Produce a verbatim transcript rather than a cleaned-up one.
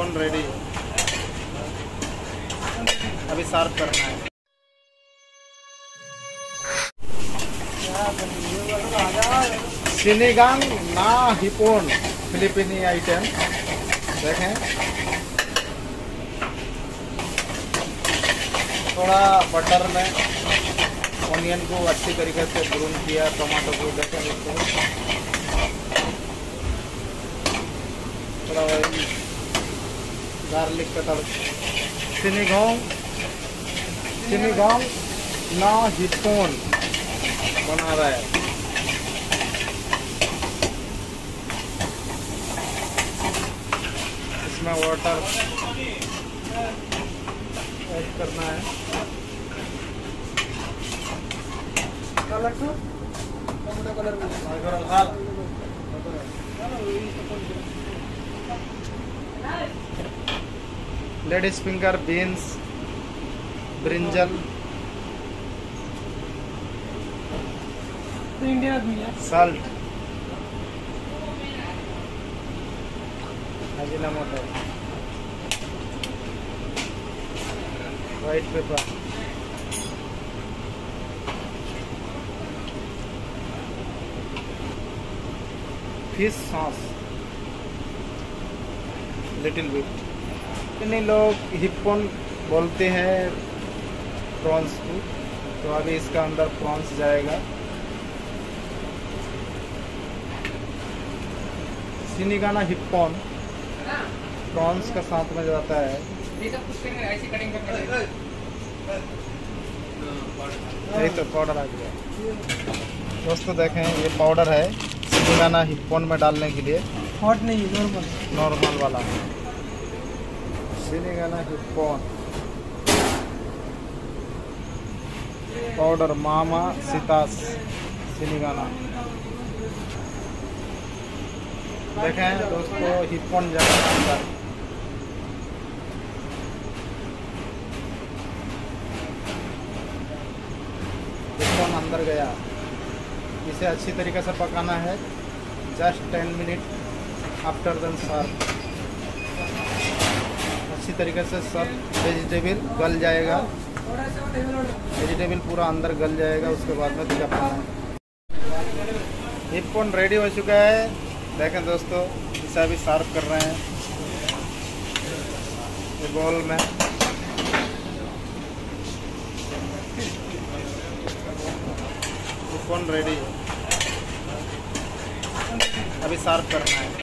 हिप्पॉन ready, अभी सार्व करना है। सिनिगांग ना हिप्पॉन फिलिपिनी आइटम देखें। थोड़ा बटर में ऑनियन को अच्छी तरीके से ब्राउन किया, टमाटो को देखें इसको थोड़ा गार्लिक का तड़का। सिनिगांग सिनिगांग ना हिप्पॉन बना रहा है। इसमें वाटर ऐड करना है। Ladies finger, beans, brinjal, salt, Ajinomoto, white pepper, fish sauce, little bit. इन्हीं लोग हिप्पॉन बोलते हैं प्रॉन्स को, तो अभी इसका अंदर प्रॉन्स जाएगा। सिनिगाना हिप्पॉन प्रॉन्स का साथ में जाता है। यही तो पाउडर आ गया दोस्तों, देखें ये पाउडर है सिनिगाना हिप्पॉन में डालने के लिए। हॉट नहीं, नॉर्मल नॉर्मल वाला सिनिगाना हिप्पॉन पाउडर, मामा सीतास सिनिगाना। देखें दोस्तों हिप्पॉन जाएगा अंदर। हिप्पॉन अंदर गया। इसे अच्छी तरीके से पकाना है, just ten minute after then serve. अच्छी तरीके से सब वेजिटेबल गल जाएगा, वेजिटेबल पूरा अंदर गल जाएगा, उसके बाद में दिखा पाना है। हिप्पॉन रेडी हो चुका है। देखें दोस्तों, इसे अभी सर्व कर रहे हैं ये बोल में। हिप्पॉन रेडी, अभी सर्व करना है।